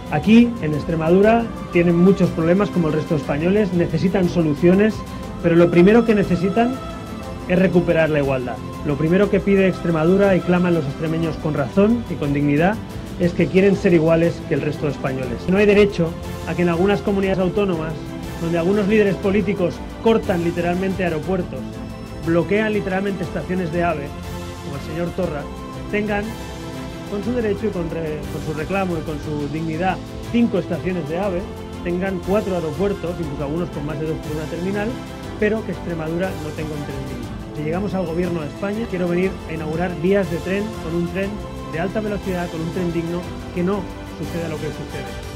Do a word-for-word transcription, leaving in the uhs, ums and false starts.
Aquí, en Extremadura, tienen muchos problemas como el resto de españoles, necesitan soluciones, pero lo primero que necesitan es recuperar la igualdad. Lo primero que pide Extremadura y claman los extremeños con razón y con dignidad es que quieren ser iguales que el resto de españoles. No hay derecho a que en algunas comunidades autónomas, donde algunos líderes políticos cortan literalmente aeropuertos, bloquean literalmente estaciones de AVE, como el señor Torra, tengan, con su derecho y con, re, con su reclamo y con su dignidad, cinco estaciones de AVE, tengan cuatro aeropuertos, incluso algunos con más de dos por una terminal, pero que Extremadura no tenga un tren digno. Si llegamos al gobierno de España, quiero venir a inaugurar vías de tren con un tren de alta velocidad, con un tren digno, que no suceda lo que sucede.